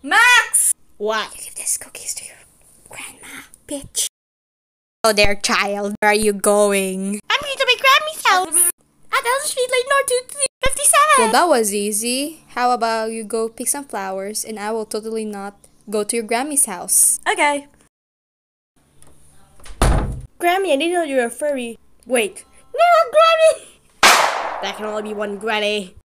Max! What? You give these cookies to your grandma, bitch. Oh there, child. Where are you going? I'm going to my Grammy's house. At Elm Street, Lane North 257. Well, that was easy. How about you go pick some flowers and I will totally not go to your Grammy's house. Okay. Grammy, I didn't know you were a furry. Wait. No, Granny! That can only be one Granny.